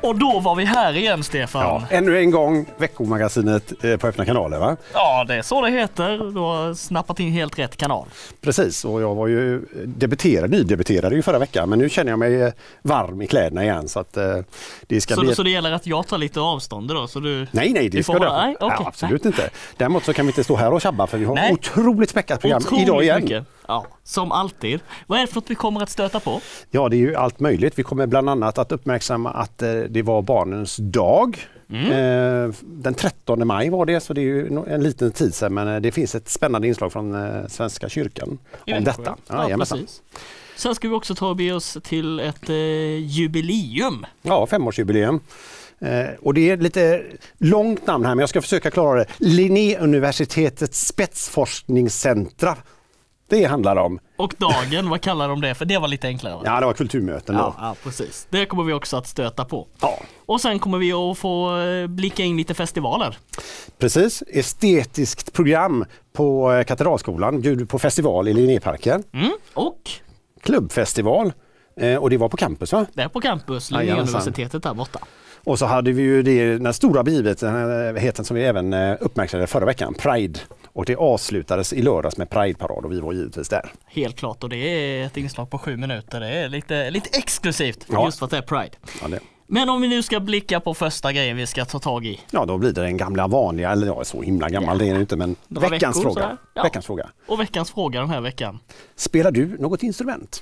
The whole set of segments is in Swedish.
Och då var vi här igen, Stefan. Ja, ännu en gång veckomagasinet på Öppna kanaler, va? Ja, det är så det heter. Du har snappat in helt rätt kanal. Precis, och jag var ju nydebuterade ju förra veckan, men nu känner jag mig varm i kläderna igen, så att det ska bli... Så det gäller att jag tar lite avstånd då? Så du... Nej, det ska du. Nej, okay. Ja, absolut inte. Däremot så kan vi inte stå här och tjabba, för vi har otroligt späckat program idag igen. Mycket. Ja, som alltid. Vad är det för att vi kommer att stöta på? Ja, det är ju allt möjligt. Vi kommer bland annat att uppmärksamma att det var barnens dag. Den 13 maj var det, så det är ju en liten tid sedan, men det finns ett spännande inslag från Svenska kyrkan om detta. Ja, precis. Sen ska vi också ta och be oss till ett jubileum. Ja, 5-årsjubileum. Och det är lite långt namn här, men jag ska försöka klara det. Linnéuniversitetets spetsforskningscentra. Det handlar om. Och dagen, vad kallar de det? För det var lite enklare, va? Ja, det var kulturmöten då. Ja, precis. Det kommer vi också att stöta på. Ja. Och sen kommer vi att få blicka in lite festivaler. Precis. Estetiskt program på Katedralskolan. Bjuder på festival i Linnéparken. Och? Klubbfestival. Och det var på campus, va? Det är på campus, Linnéuniversitetet där borta. Och så hade vi ju den stora begivenheten som vi även uppmärksammade förra veckan, Pride. Och det avslutades i lördags med Pride-parad och vi var givetvis där. Helt klart, och det är ett inslag på 7 minuter. Det är lite exklusivt, just för att det är Pride. Ja, det. Men om vi nu ska blicka på första grejen vi ska ta tag i. Ja, då blir det den gamla vanliga, eller ja, så himla gammal det är det inte, men veckans fråga. Ja. Veckans fråga. Och veckans fråga den här veckan. Spelar du något instrument?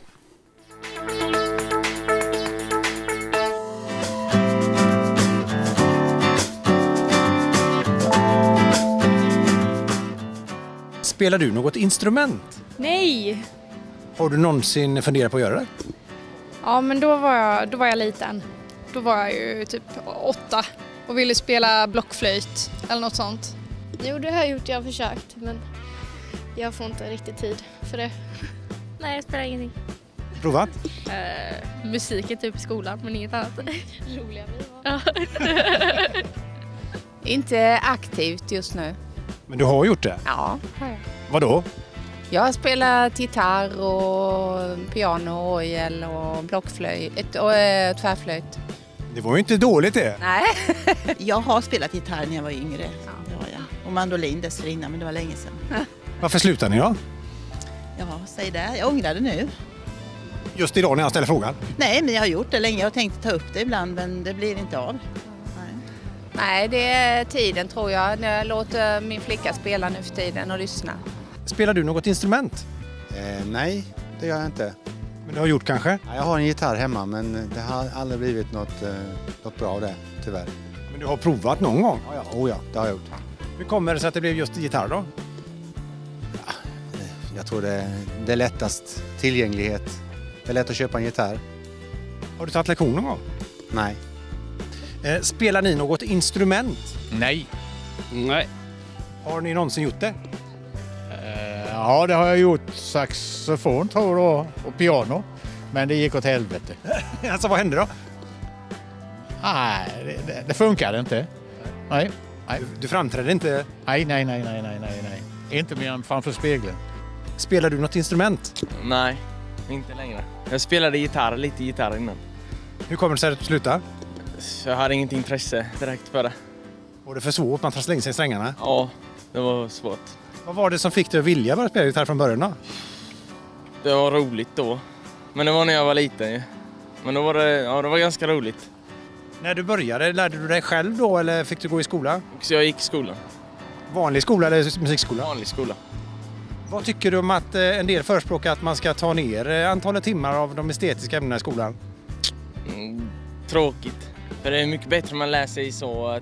Spelar du något instrument? Nej! Har du någonsin funderat på att göra det? Ja, men då var jag liten. Då var jag ju typ 8 och ville spela blockflöjt eller något sånt. Jo, det har jag gjort. Jag har försökt, men jag får inte riktigt tid för det. Nej, jag spelar ingenting. Provat? Musik är typ i skolan, men inget annat. Roliga vi var. Inte aktivt just nu. Men du har gjort det? Ja, har jag. Vadå? Jag har spelat gitarr och piano, orgel och blockflöjt och tvärflöjt. Det var ju inte dåligt det. Nej. Jag har spelat gitarr när jag var yngre. Ja, det var jag. Och mandolin dessförinnan, men det var länge sedan. Varför slutade ni då? Ja, säg det. Jag ångrade nu. Just idag när jag ställer frågan? Nej, men jag har gjort det länge. Jag har tänkt ta upp det ibland, men det blir inte av. Nej, det är tiden tror jag. Jag låter min flicka spela nu för tiden och lyssna. Spelar du något instrument? Nej, det gör jag inte. Men du har gjort kanske? Ja, jag har en gitarr hemma, men det har aldrig blivit något bra av det, tyvärr. Men du har provat någon gång? Ja, det har jag gjort. Hur kommer det sig att det blev just gitarr då? Ja, jag tror det är lättast tillgänglighet. Det är lätt att köpa en gitarr. Har du tagit lektion någon gång? Nej. Spelar ni något instrument? Nej. Har ni någonsin gjort det? Ja, det har jag gjort. Saxofon tror jag och piano. Men det gick åt helvete. Alltså vad hände då? Nej, det funkade inte. Nej. Du framträdde inte? Nej. Inte mer än framför spegeln. Spelar du något instrument? Nej, inte längre. Jag spelade lite gitarr innan. Hur kommer det sig att du slutade? Jag hade inget intresse direkt för det. Var det för svårt? Man trasslade in sig i strängarna? Ja, det var svårt. Vad var det som fick dig att vilja börja spela gitarr från början då? Det var roligt då. Men det var när jag var liten ju. Men då var det var ganska roligt. När du började, lärde du dig själv då eller fick du gå i skola? Så jag gick i skolan. Vanlig skola eller musikskola? Vanlig skola. Vad tycker du om att en del förespråkar att man ska ta ner antalet timmar av de estetiska ämnena i skolan? Tråkigt. För det är mycket bättre om man läser i så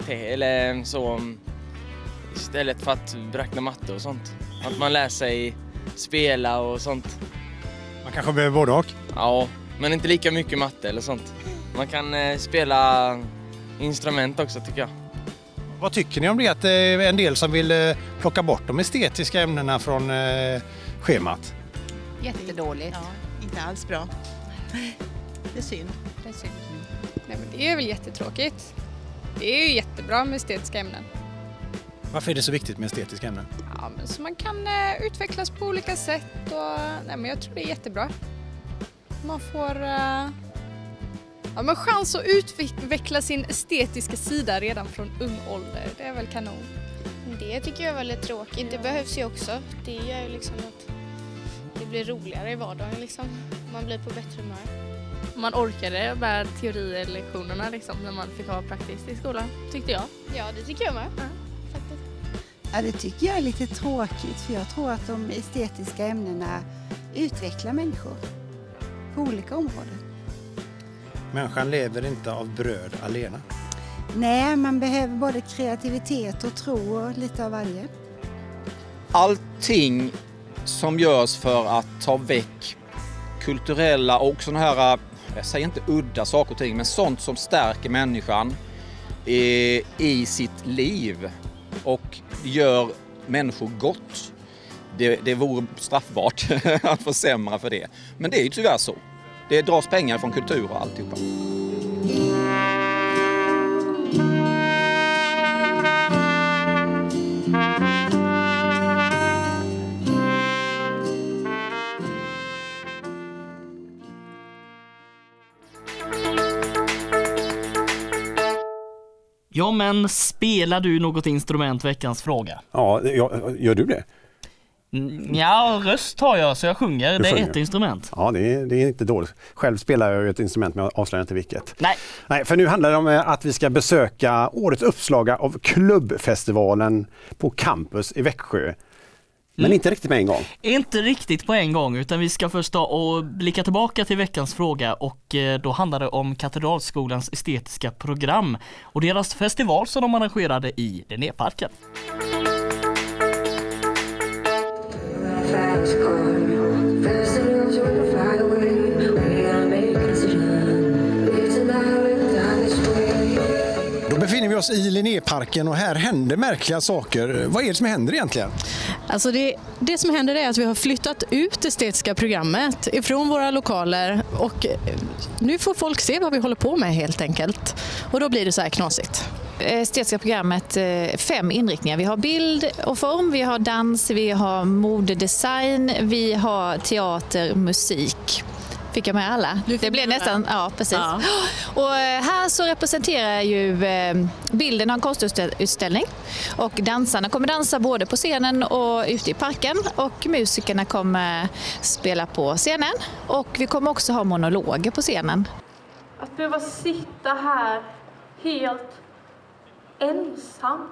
istället för att räkna matte och sånt. Att man lär sig spela och sånt. Man kanske behöver både och? Ja, men inte lika mycket matte eller sånt. Man kan spela instrument också tycker jag. Vad tycker ni om det att det är en del som vill plocka bort de estetiska ämnena från schemat? Jättedåligt. Ja, inte alls bra. Det är synd. Nej, men det är väl jättetråkigt. Det är ju jättebra med estetiska ämnen. Varför är det så viktigt med estetiska ämnen? Ja, men så man kan utvecklas på olika sätt och nej, men jag tror det är jättebra. Man får Ja, men chans att utveckla sin estetiska sida redan från ung ålder, det är väl kanon. Det tycker jag är väldigt tråkigt. Det behövs ju också. Det gör ju liksom att det blir roligare i vardagen liksom. Man blir på bättre humör. Man orkade med teorilektionerna liksom, när man fick ha praktiskt i skolan, tyckte jag. Ja, det tycker jag med. Ja, faktiskt. Ja, det tycker jag är lite tråkigt, för jag tror att de estetiska ämnena utvecklar människor på olika områden. Människan lever inte av bröd alena. Nej, man behöver både kreativitet och tro och lite av varje. Allting som görs för att ta väck kulturella och sådana här, jag säger inte udda saker och ting, men sånt som stärker människan i sitt liv och gör människor gott. Det vore straffbart att försämra för det. Men det är ju tyvärr så. Det dras pengar från kultur och alltihopa. Ja, men spelar du något instrument, veckans fråga? Ja, gör du det? Ja, röst har jag så jag sjunger. Det är ett instrument. Ja, det är inte dåligt. Själv spelar jag ett instrument men jag avslöjar inte vilket. Nej, för nu handlar det om att vi ska besöka årets uppslaga av klubbfestivalen på campus i Växjö. Men inte riktigt med en gång. Inte riktigt på en gång, utan vi ska först ta och blicka tillbaka till veckans fråga, och då handlar det om Katedralskolans estetiska program och deras festival som de arrangerade i Linnéparken. Då befinner vi oss i Linnéparken och här händer märkliga saker. Vad är det som händer egentligen? Alltså det som händer är att vi har flyttat ut estetiska programmet ifrån våra lokaler, och nu får folk se vad vi håller på med helt enkelt. Och då blir det så här knasigt. Estetiska programmet 5 inriktningar. Vi har bild och form, vi har dans, vi har modedesign, vi har teater, musik. Fick jag med alla? Det blev nästan, ja precis. Ja. Och här så representerar ju bilden av en konstutställning, och dansarna kommer dansa både på scenen och ute i parken, och musikerna kommer spela på scenen, och vi kommer också ha monologer på scenen. Att behöva sitta här helt ensam.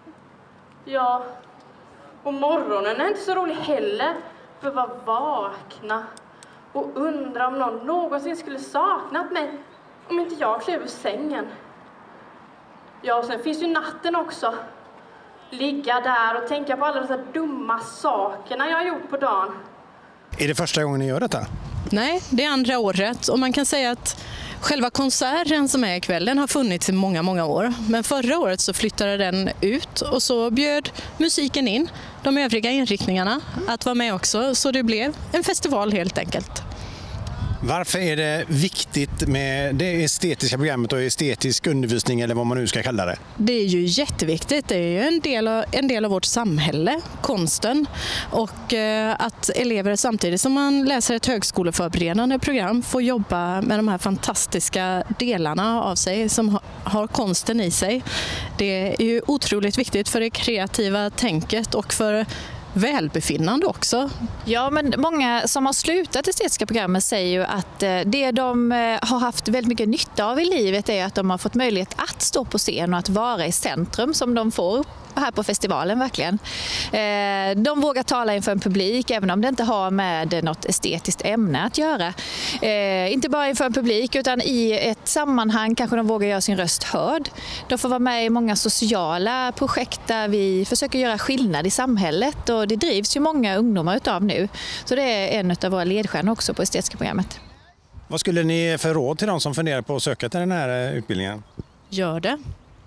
Ja, och morgonen är inte så rolig heller. Behöva vakna och undra om någon någonsin skulle saknat mig om inte jag klev ur sängen. Ja, och sen finns ju natten också. Ligga där och tänka på alla de dumma sakerna jag har gjort på dagen. Är det första gången ni gör detta? Nej, det är andra året, och man kan säga att själva konserten som är ikväll, den har funnits i många, många år. Men förra året så flyttade den ut, och så bjöd musiken in de övriga inriktningarna att vara med också. Så det blev en festival helt enkelt. Varför är det viktigt med det estetiska programmet och estetisk undervisning, eller vad man nu ska kalla det? Det är ju jätteviktigt. Det är ju en del av vårt samhälle, konsten. Och att elever samtidigt som man läser ett högskoleförberedande program får jobba med de här fantastiska delarna av sig som har konsten i sig. Det är ju otroligt viktigt för det kreativa tänket och för välbefinnande också. Ja, men många som har slutat estetiska programmet säger ju att det de har haft väldigt mycket nytta av i livet är att de har fått möjlighet att stå på scen och att vara i centrum, som de får här på festivalen verkligen. De vågar tala inför en publik även om det inte har med något estetiskt ämne att göra. Inte bara inför en publik utan i ett sammanhang kanske de vågar göra sin röst hörd. De får vara med i många sociala projekt där vi försöker göra skillnad i samhället, och det drivs ju många ungdomar utav nu. Så det är en av våra ledstjärnor också på estetiska programmet. Vad skulle ni ge för råd till de som funderar på att söka till den här utbildningen? Gör det.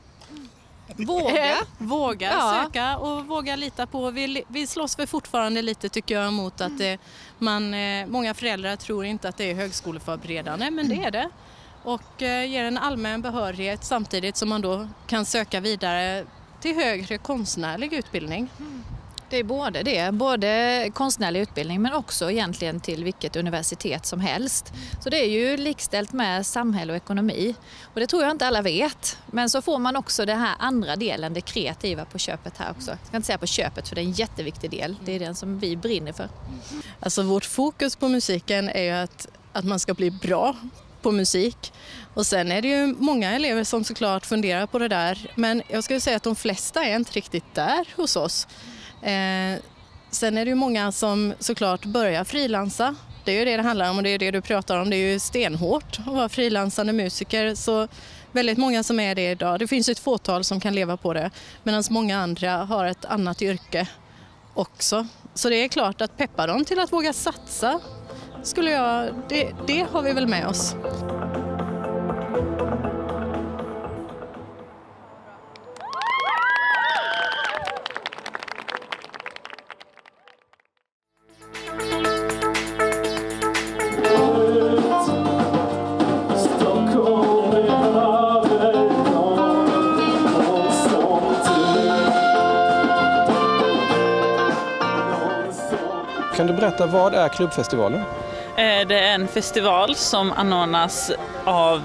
Våga söka och våga lita på. Vi slåss för fortfarande lite, tycker jag, mot att många föräldrar tror inte att det är högskoleförberedande, men det är det. Och ger en allmän behörighet samtidigt som man då kan söka vidare till högre konstnärlig utbildning. Det är både det, både konstnärlig utbildning men också egentligen till vilket universitet som helst. Så det är ju likställt med samhälle och ekonomi. Och det tror jag inte alla vet. Men så får man också den här andra delen, det kreativa på köpet här också. Jag ska inte säga på köpet för det är en jätteviktig del. Det är den som vi brinner för. Alltså vårt fokus på musiken är ju att man ska bli bra på musik. Och sen är det ju många elever som såklart funderar på det där. Men jag skulle säga att de flesta är inte riktigt där hos oss. Sen är det ju många som såklart börjar frilansa. Det är ju det handlar om och det är det du pratar om. Det är ju stenhårt att vara frilansande musiker. Så väldigt många som är det idag. Det finns ett fåtal som kan leva på det. Medan många andra har ett annat yrke också. Så det är klart att peppa dem till att våga satsa. Det har vi väl med oss. Kan du berätta, vad är klubbfestivalen? Det är en festival som anordnas av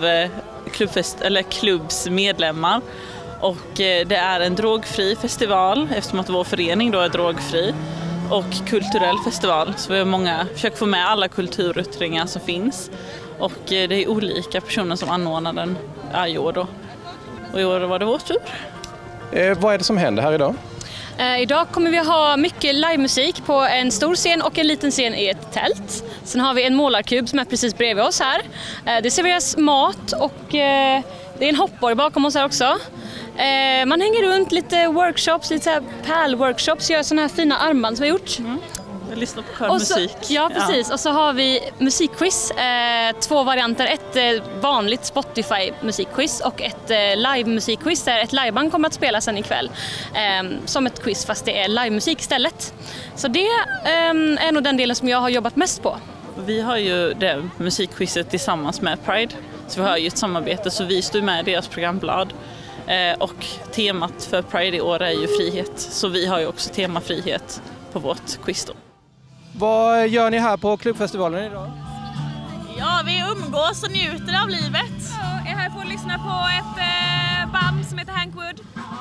klubbs medlemmar. Och det är en drogfri festival eftersom att vår förening då är drogfri. Och kulturell festival. Så vi har försöker få med alla kulturyttringar som finns. Och det är olika personer som anordnar den i år då. Och i år var det vår tur. Vad är det som händer här idag? Idag kommer vi ha mycket livemusik på en stor scen och en liten scen i ett tält. Sen har vi en målarkub som är precis bredvid oss här. Det serveras mat och det är en hoppborg bakom oss här också. Man hänger runt lite workshops, lite så här pärlworkshops, gör sådana här fina armband som vi har gjort. Jag lyssnar på körmusik. Ja, precis. Ja. Och så har vi musikquiz, 2 varianter. Ett vanligt Spotify-musikquiz och ett live-musikquiz där ett liveband kommer att spela sen ikväll. Som ett quiz fast det är livemusik istället. Så det är nog den delen som jag har jobbat mest på. Vi har ju det musikquizet tillsammans med Pride. Så vi har ju ett samarbete så vi står med i deras programblad. Och temat för Pride i år är ju frihet. Så vi har ju också tema frihet på vårt quiz då. Vad gör ni här på klubbfestivalen idag? Ja, vi umgås och njuter av livet. Jag är här för att lyssna på ett band som heter Hankwood.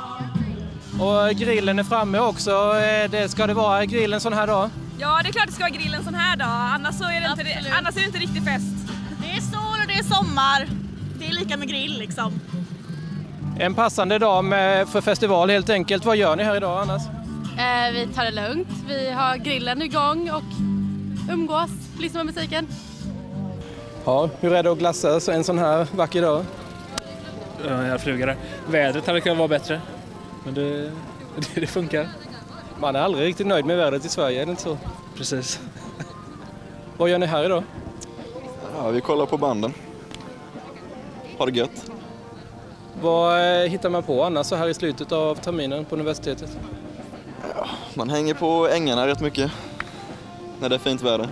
Och grillen är framme också. Ska det vara grillen sån här dag? Ja, det är klart det ska vara grillen sån här dag. Annars är det inte riktigt fest. Det är sol och det är sommar. Det är lika med grill liksom. En passande dag för festival helt enkelt. Vad gör ni här idag annars? Vi tar det lugnt. Vi har grillen igång och umgås, lyssnar med musiken. Ja, hur är det att glassa en sån här vacker dag? Jag flugade. Vädret hade kunnat vara bättre. Men det funkar. Man är aldrig riktigt nöjd med vädret i Sverige, är det inte så? Precis. Vad gör ni här idag? Ja, vi kollar på banden. Har det gött. Vad hittar man på annars så här i slutet av terminen på universitetet? Ja, man hänger på ängarna rätt mycket när det är fint väder.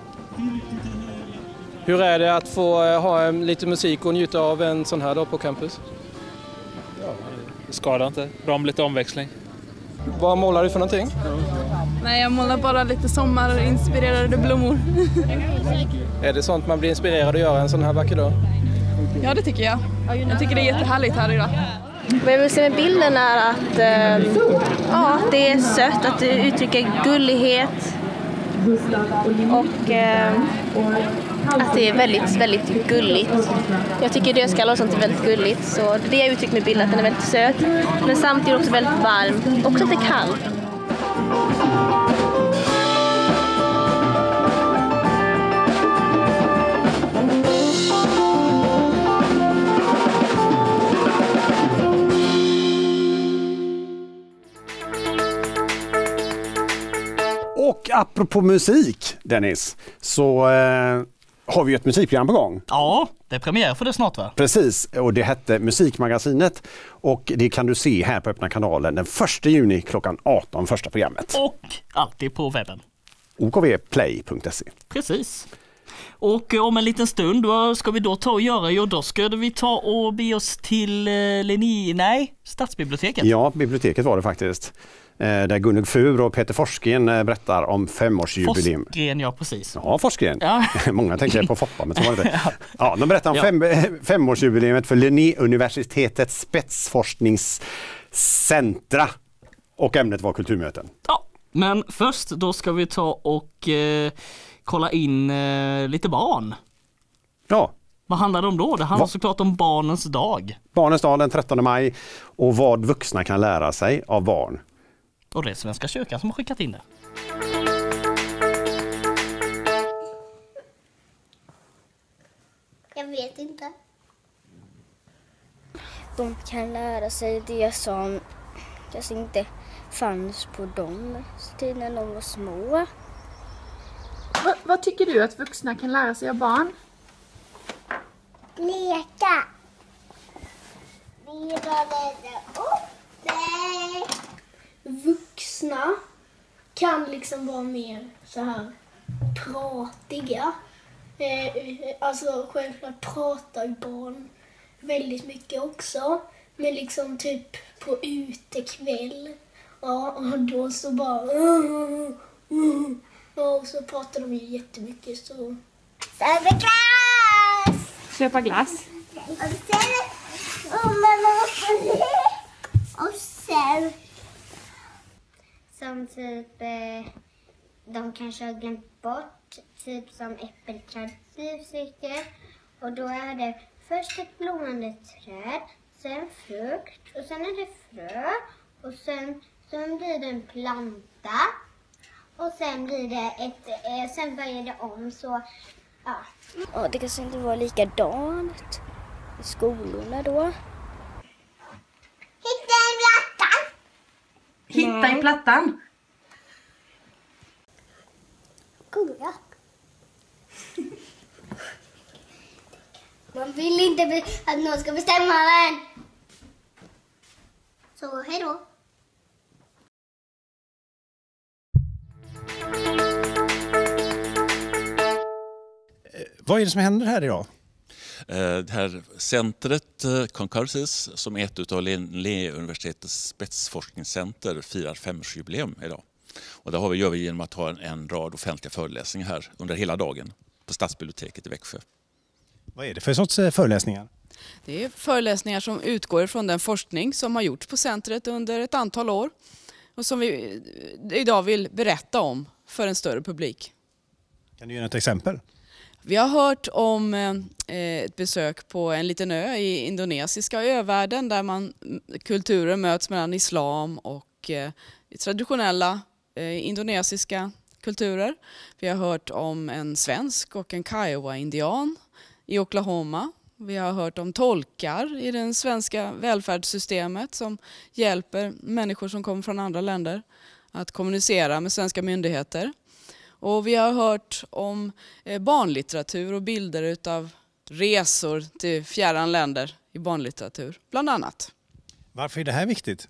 Hur är det att få ha lite musik och njuta av en sån här dag på campus? Ja, det skadar inte. Bra med lite omväxling. Vad målar du för någonting? Nej, jag målar bara lite sommarinspirerade blommor. Är det sånt man blir inspirerad att göra en sån här vacker dag? Ja, det tycker jag. Jag tycker det är jättehärligt här idag. Vad jag vill se med bilden är att det är sött, att det uttrycker gullighet och att det är väldigt, väldigt gulligt. Jag tycker dödskallar och sånt är väldigt gulligt, så det är det jag uttrycker med bilden, att den är väldigt söt men samtidigt också väldigt varm, också att det är kallt. Och apropå musik, Dennis, så har vi ett musikprogram på gång. Ja, det är premiär för det snart va? Precis, och det hette Musikmagasinet och det kan du se här på Öppna kanalen den 1 juni klockan 18, första programmet. Och alltid på webben. okvplay.se. Precis. Och om en liten stund, vad ska vi då ta och göra? Jo, då ska vi ta och be oss till Stadsbiblioteket. Ja, biblioteket var det faktiskt. Där Gunnug Fur och Peter Forsgren berättar om 5-årsjubileum. Forsgren, ja precis. Ja, Forsgren. Ja. Många tänker på Foppa, men så var det inte. Ja, de berättar om 5-årsjubileumet för Linnéuniversitetets spetsforskningscentra. Och ämnet var kulturmöten. Ja, men först då ska vi ta och kolla in lite barn. Ja. Vad handlar det om då? Det handlar såklart om barnens dag. Barnens dag den 13 maj och vad vuxna kan lära sig av barn. Och det är Svenska kyrkan som har skickat in det. Jag vet inte. De kan lära sig det som kanske inte fanns på dem när de var små. Vad tycker du att vuxna kan lära sig av barn? Leka. Vuxna kan liksom vara mer så här pratiga. Alltså självklart pratar barn väldigt mycket också. Men liksom typ på utekväll. Ja, och då så bara... och så pratar de ju jättemycket så... Köpa glass. Och sen som typ de kanske har glömt bort typ som äppelträd och då är det först ett blommande träd, sen frukt och sen är det frö och sen blir det en planta och sen blir det sen börjar det om så ja. Ja, det kanske inte var likadant i skolorna då. Hitta i plattan! Hitta i plattan? Goda. Man vill inte att någon ska bestämma den. Så hej då. Vad är det som händer här idag? Det här centret Concursus som är ett av Linnéuniversitetets spetsforskningscenter firar 5-årsjubileum idag. Och det gör vi genom att ha en rad offentliga föreläsningar här under hela dagen på Stadsbiblioteket i Växjö. Vad är det för sorts föreläsningar? Det är föreläsningar som utgår från den forskning som har gjorts på centret under ett antal år och som vi idag vill berätta om för en större publik. Kan du ge ett exempel? Vi har hört om ett besök på en liten ö i indonesiska övärlden där kulturer möts mellan islam och traditionella indonesiska kulturer. Vi har hört om en svensk och en Kiowa-indian i Oklahoma. Vi har hört om tolkar i det svenska välfärdssystemet som hjälper människor som kommer från andra länder att kommunicera med svenska myndigheter. Och vi har hört om barnlitteratur och bilder utav resor till fjärran länder i barnlitteratur, bland annat. Varför är det här viktigt?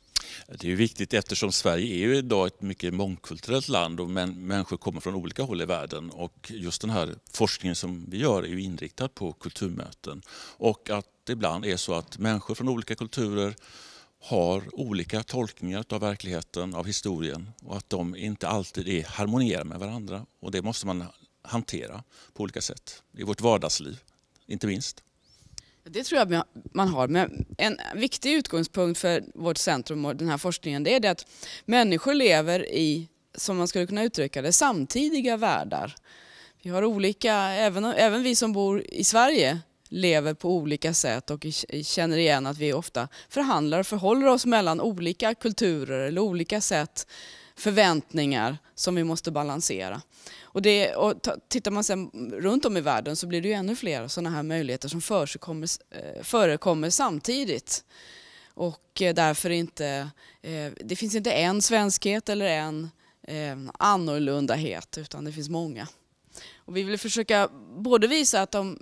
Det är ju viktigt eftersom Sverige är ju idag ett mycket mångkulturellt land och människor kommer från olika håll i världen. Och just den här forskningen som vi gör är ju inriktad på kulturmöten. Och att det ibland är så att människor från olika kulturer har olika tolkningar av verkligheten, av historien och att de inte alltid harmonierar med varandra. Och det måste man hantera på olika sätt i vårt vardagsliv, inte minst. Det tror jag man har. Men en viktig utgångspunkt för vårt centrum och den här forskningen det är det att människor lever i, som man skulle kunna uttrycka det, samtidiga världar. Vi har olika, även vi som bor i Sverige lever på olika sätt och känner igen att vi ofta förhandlar och förhåller oss mellan olika kulturer eller olika sätt, förväntningar som vi måste balansera. Och tittar man sen runt om i världen så blir det ju ännu fler sådana här möjligheter som förekommer samtidigt. Och därför det finns inte en svenskhet eller en annorlundahet utan det finns många. Och vi vill försöka både visa att de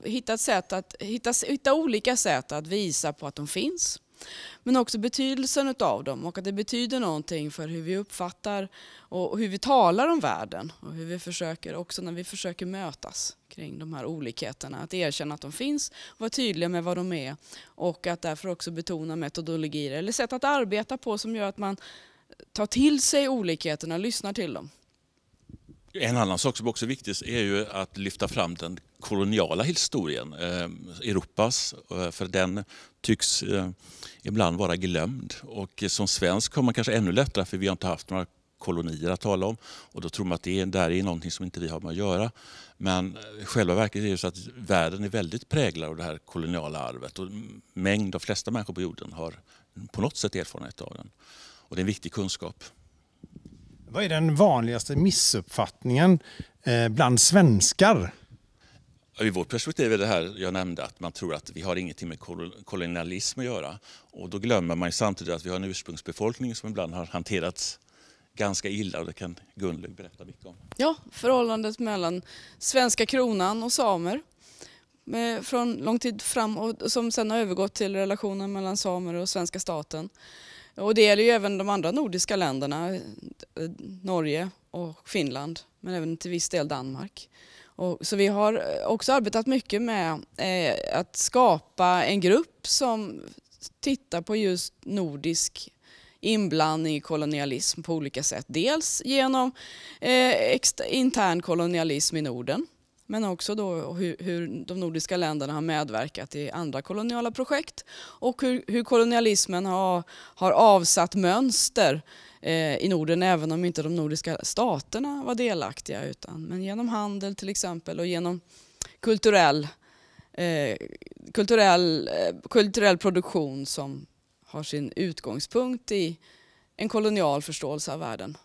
hitta olika sätt att visa på att de finns. Men också betydelsen av dem och att det betyder någonting för hur vi uppfattar och hur vi talar om världen. Och hur vi försöker också när vi försöker mötas kring de här olikheterna. Att erkänna att de finns och vara tydliga med vad de är. Och att därför också betona metodologier eller sätt att arbeta på som gör att man tar till sig olikheterna och lyssnar till dem. En annan sak som också är viktig är ju att lyfta fram den koloniala historien, Europas, för den tycks ibland vara glömd. Och som svensk har man kanske ännu lättare, för vi har inte haft några kolonier att tala om, och då tror man att det där är någonting som inte vi har med att göra. Men själva verket är ju så att världen är väldigt präglad av det här koloniala arvet, och de flesta människor på jorden har på något sätt erfarenhet av den. Och det är en viktig kunskap. Vad är den vanligaste missuppfattningen bland svenskar? I vårt perspektiv är det här jag nämnde, att man tror att vi har ingenting med kolonialism att göra. Och då glömmer man samtidigt att vi har en ursprungsbefolkning som ibland har hanterats ganska illa, och det kan Gunlög berätta mycket om. Ja, förhållandet mellan svenska kronan och samer från lång tid fram, och som sedan har övergått till relationen mellan samer och svenska staten. Och det gäller ju även de andra nordiska länderna, Norge och Finland, men även till viss del Danmark. Så vi har också arbetat mycket med att skapa en grupp som tittar på just nordisk inblandning i kolonialism på olika sätt. Dels genom intern kolonialism i Norden, men också då hur de nordiska länderna har medverkat i andra koloniala projekt, och hur kolonialismen har avsatt mönster i Norden, även om inte de nordiska staterna var delaktiga, men genom handel till exempel, och genom kulturell produktion som har sin utgångspunkt i en kolonial förståelse av världen.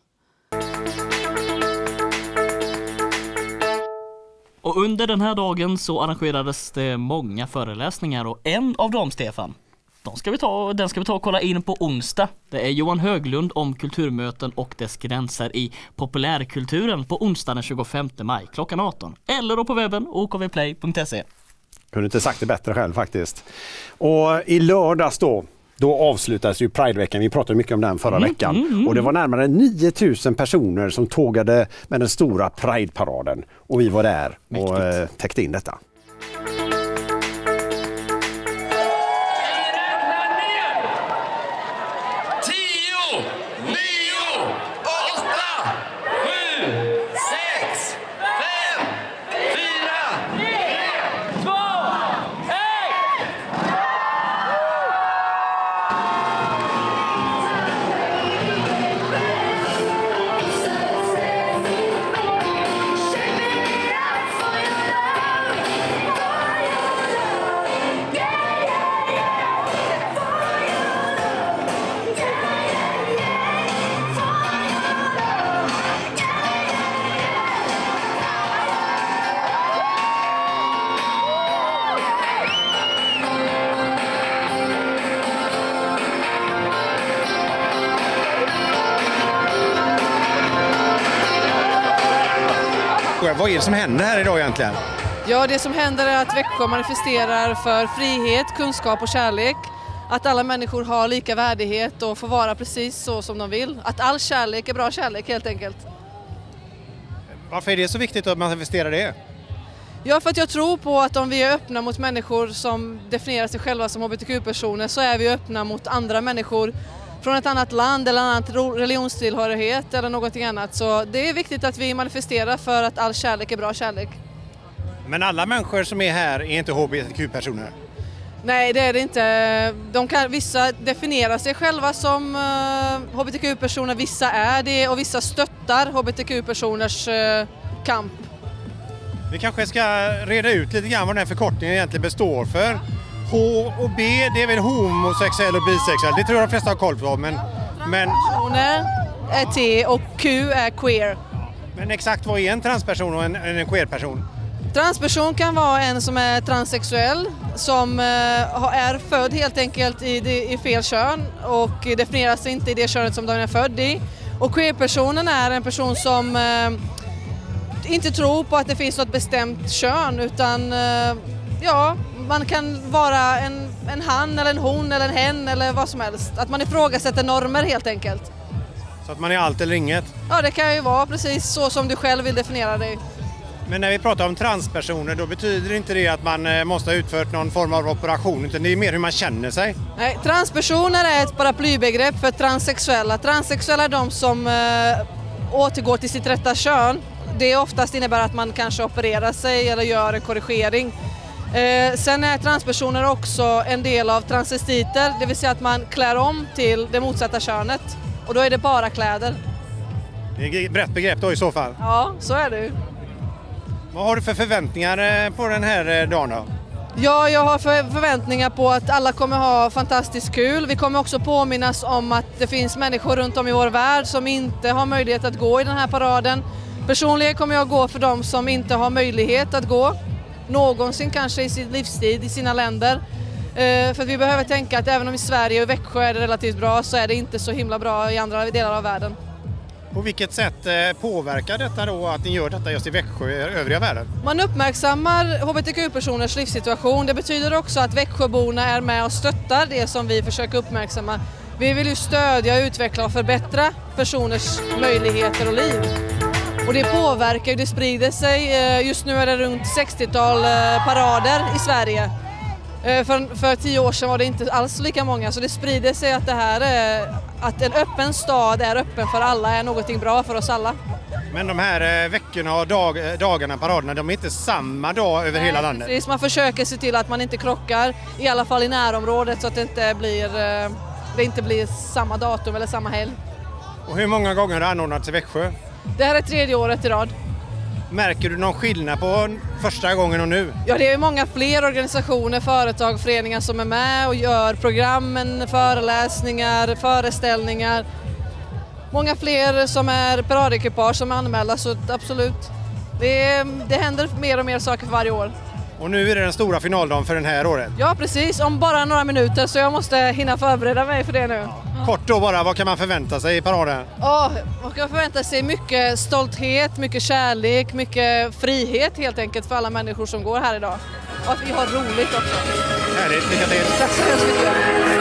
Och under den här dagen så arrangerades det många föreläsningar, och en av dem, Stefan, den ska vi ta och kolla in på onsdag. Det är Johan Höglund om kulturmöten och dess gränser i populärkulturen på onsdag den 25 maj klockan 18. Eller då på webben okvplay.se. Kunde inte sagt det bättre själv faktiskt. Och i lördags då avslutades ju Prideveckan. Vi pratade mycket om den förra veckan. Och det var närmare 9000 personer som tågade med den stora Pride-paraden. Och vi var där och täckte in detta. Vad är det som händer här idag egentligen? Ja, det som händer är att Växjö manifesterar för frihet, kunskap och kärlek. Att alla människor har lika värdighet och får vara precis så som de vill. Att all kärlek är bra kärlek helt enkelt. Varför är det så viktigt att manifestera det? Ja, för att jag tror på att om vi är öppna mot människor som definierar sig själva som hbtq-personer, så är vi öppna mot andra människor från ett annat land eller annan religionstillhörighet eller någonting annat. Så det är viktigt att vi manifesterar för att all kärlek är bra kärlek. Men alla människor som är här är inte hbtq-personer? Nej, det är det inte. Vissa definierar sig själva som hbtq-personer, vissa är det, och vissa stöttar hbtq-personers kamp. Vi kanske ska reda ut lite grann vad den här förkortningen egentligen består för. H och B, det är väl homosexuell och bisexuell. Det tror jag de flesta har koll på. Men... Transpersoner är T och Q är queer. Men exakt vad är en transperson och en queerperson? Transperson kan vara en som är transsexuell, som är född helt enkelt i fel kön och definierar sig inte i det könet som den är född i. Och queerpersonen är en person som inte tror på att det finns något bestämt kön, utan man kan vara en han eller en hon eller en hen eller vad som helst. Att man ifrågasätter normer helt enkelt. Så att man är allt eller inget? Ja, det kan ju vara precis så som du själv vill definiera dig. Men när vi pratar om transpersoner, då betyder inte det att man måste ha utfört någon form av operation, utan det är mer hur man känner sig. Nej, transpersoner är ett paraplybegrepp för transsexuella. Transsexuella är de som återgår till sitt rätta kön. Det oftast innebär att man kanske opererar sig eller gör en korrigering. Sen är transpersoner också en del av transvestiter, det vill säga att man klär om till det motsatta könet. Och då är det bara kläder. Det är ett brett begrepp då i så fall. Ja, så är det ju. Vad har du för förväntningar på den här dagen då? Ja, jag har förväntningar på att alla kommer ha fantastiskt kul. Vi kommer också påminnas om att det finns människor runt om i vår värld som inte har möjlighet att gå i den här paraden. Personligen kommer jag gå för dem som inte har möjlighet att gå. Någonsin kanske i sin livstid i sina länder. För vi behöver tänka att även om i Sverige och Växjö är det relativt bra, så är det inte så himla bra i andra delar av världen. På vilket sätt påverkar detta då att ni gör detta just i Växjö och övriga världen? Man uppmärksammar hbtq-personers livssituation. Det betyder också att Växjöborna är med och stöttar det som vi försöker uppmärksamma. Vi vill ju stödja, utveckla och förbättra personers möjligheter och liv. Och det påverkar, det sprider sig. Just nu är det runt 60-tal parader i Sverige. För 10 år sedan var det inte alls lika många, så det sprider sig att det här är, att en öppen stad är öppen för alla, är någonting bra för oss alla. Men de här veckorna och dagarna, paraderna, de är inte samma dag över hela landet? Precis, man försöker se till att man inte krockar, i alla fall i närområdet, så att det inte blir samma datum eller samma helg. Och hur många gånger har det anordnats i Växjö? Det här är 3:e året i rad. Märker du någon skillnad på första gången och nu? Ja, det är många fler organisationer, företag, föreningar som är med och gör programmen, föreläsningar, föreställningar. Många fler som är paradekipage som är anmälda, så absolut. Det händer mer och mer saker för varje år. Och nu är det den stora finaldagen för den här året? Ja, precis. Om bara några minuter, så jag måste hinna förbereda mig för det nu. Kort då bara, vad kan man förvänta sig i paraden? Ja, man kan förvänta sig mycket stolthet, mycket kärlek, mycket frihet helt enkelt för alla människor som går här idag. Och att vi har roligt också. Härligt, lycka till! Tack så hemskt mycket!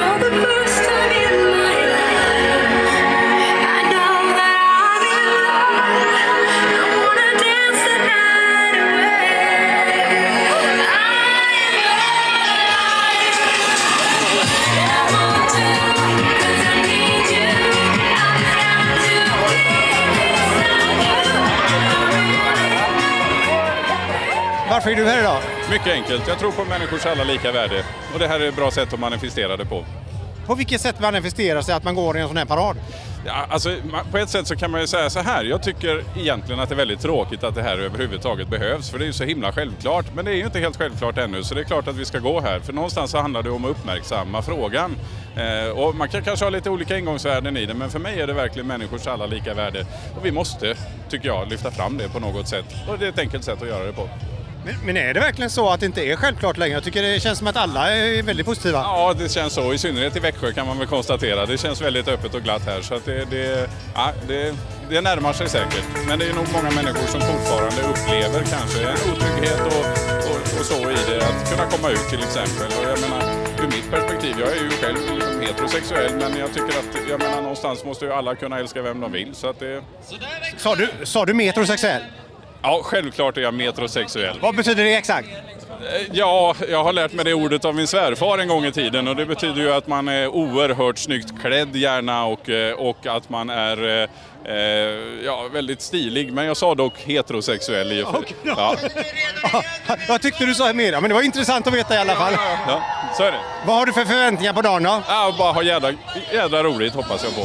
Varför är du här idag? Mycket enkelt. Jag tror på människors alla lika värde. Och det här är ett bra sätt att manifestera det på. På vilket sätt manifesterar sig att man går i en sån här parad? Ja, alltså, på ett sätt så kan man ju säga så här. Jag tycker egentligen att det är väldigt tråkigt att det här överhuvudtaget behövs. För det är ju så himla självklart. Men det är ju inte helt självklart ännu. Så det är klart att vi ska gå här. För någonstans så handlar det om att uppmärksamma frågan. Och man kan kanske ha lite olika ingångsvärden i det. Men för mig är det verkligen människors alla lika värde. Och vi måste, tycker jag, lyfta fram det på något sätt. Och det är ett enkelt sätt att göra det på. Men är det verkligen så att det inte är självklart längre? Jag tycker det känns som att alla är väldigt positiva. Ja, det känns så. I synnerhet i Växjö kan man väl konstatera. Det känns väldigt öppet och glatt här. Så att det närmar sig säkert. Men det är nog många människor som fortfarande upplever kanske en otrygghet och så i det. Att kunna komma ut till exempel. Och jag menar, ur mitt perspektiv, jag är ju själv liksom heterosexuell. Men jag tycker att, jag menar, någonstans måste ju alla kunna älska vem de vill. Så att det... Sa du metrosexuell? Ja, självklart är jag metrosexuell. Vad betyder det exakt? Ja, jag har lärt mig det ordet av min svärfar en gång i tiden och det betyder ju att man är oerhört snyggt klädd gärna och att man är väldigt stilig. Men jag sa dock heterosexuell i och för sig. Ja. Vad tyckte du sa mer? Men det var intressant att veta i alla fall. Ja, så är det. Vad har du för förväntningar på dagen då? Ja, bara ha jädra roligt hoppas jag på.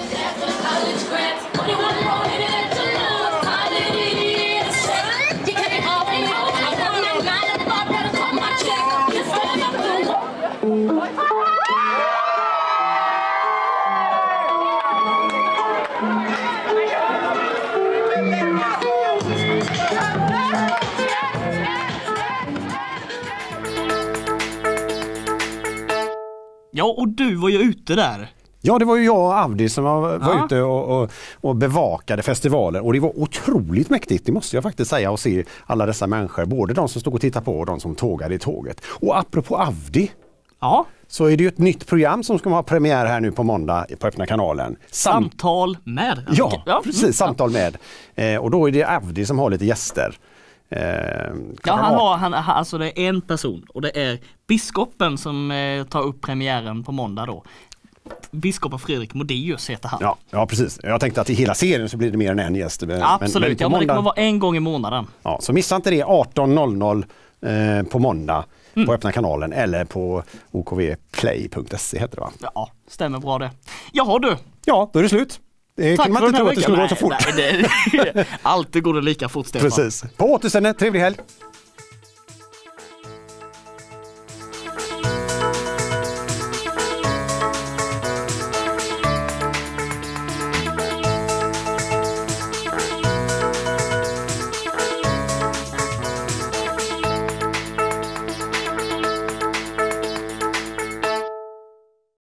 Ja, och du var ju ute där. Ja, det var ju jag och Avdi som var ute och bevakade festivaler. Och det var otroligt mäktigt, det måste jag faktiskt säga, att se alla dessa människor. Både de som stod och tittade på och de som tågade i tåget. Och apropå Avdi, så är det ju ett nytt program som ska ha premiär här nu på måndag på Öppna kanalen. Samtal med. Ja, precis, samtal med. Och då är det Avdi som har lite gäster. Alltså det är en person och det är biskopen som tar upp premiären på måndag då. Biskopen Fredrik Modéus heter han. Ja, precis. Jag tänkte att i hela serien så blir det mer än en gäst. Absolut, men det kommer vara en gång i månaden. Ja, så missa inte det 18.00 på måndag på öppna kanalen eller på okvplay.se heter det, va? Ja, stämmer bra det. Jaha du. Ja, då är det slut. Det kan man inte tro att det skulle gå så fort. Alltid går det lika fort, Stefan. Precis. På återseende, trevlig helg.